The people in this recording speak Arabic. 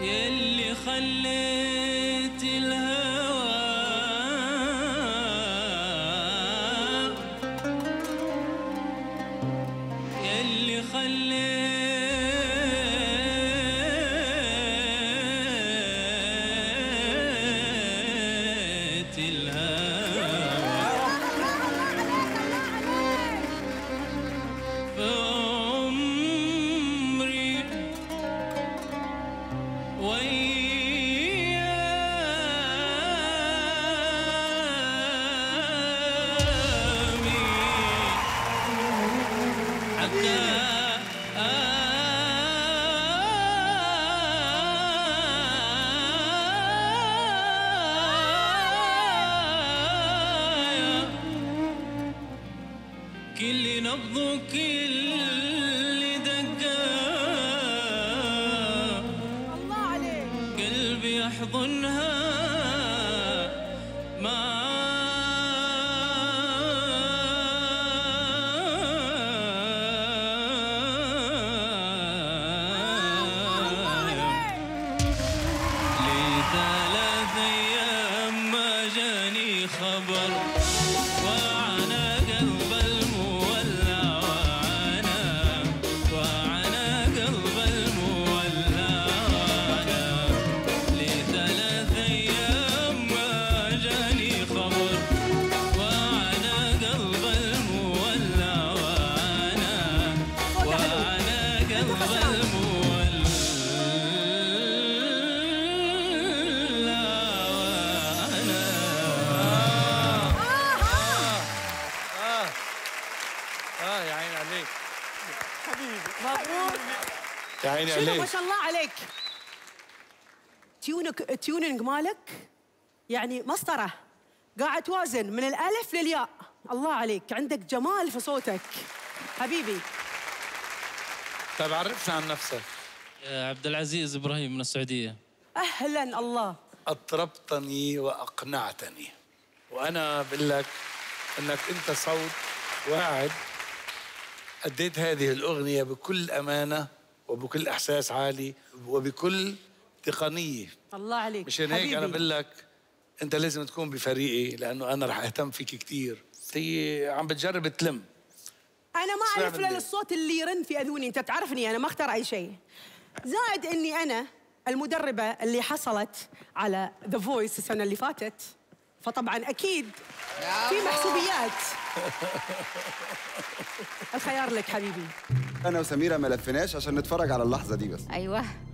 يلي خليت الهوى يلي خليت الهوى في عمري وأيامي حتى كل نبض وكل دقة الله عليك قلبي يحضنها لثلاث أيام ما جاني خبر وعنا قلب المولع وعنا قلب المولع لثلاث أيام ما جاني خبر وعنا قلب المولع وعنا قلب يا عيني عليك حبيبي مبروك. يا عيني شنو ما عليك. شاء الله عليك. التيونينج مالك يعني مسطرة، قاعد توازن من الألف للياء. الله عليك، عندك جمال في صوتك حبيبي. طيب عرفنا عن نفسك. عبد العزيز إبراهيم من السعودية. أهلا. الله أطربتني وأقنعتني، وأنا بقول لك أنك أنت صوت واعد. أديت هذه الأغنية بكل أمانة وبكل إحساس عالي وبكل تقنية. الله عليك مشان هيك أنا بقول لك أنت لازم تكون بفريقي، لأنه أنا رح أهتم فيك كتير. هي عم بتجرب تلم. أنا ما أعرف إلا الصوت اللي يرن في أذوني. أنت بتعرفني أنا ما أختار أي شيء، زائد إني أنا المدربة اللي حصلت على ذا فويس السنة اللي فاتت، فطبعا أكيد في محسوبيات. الخيار لك حبيبي. انا وسميرة ما لفيناش عشان نتفرج على اللحظة دي بس. ايوه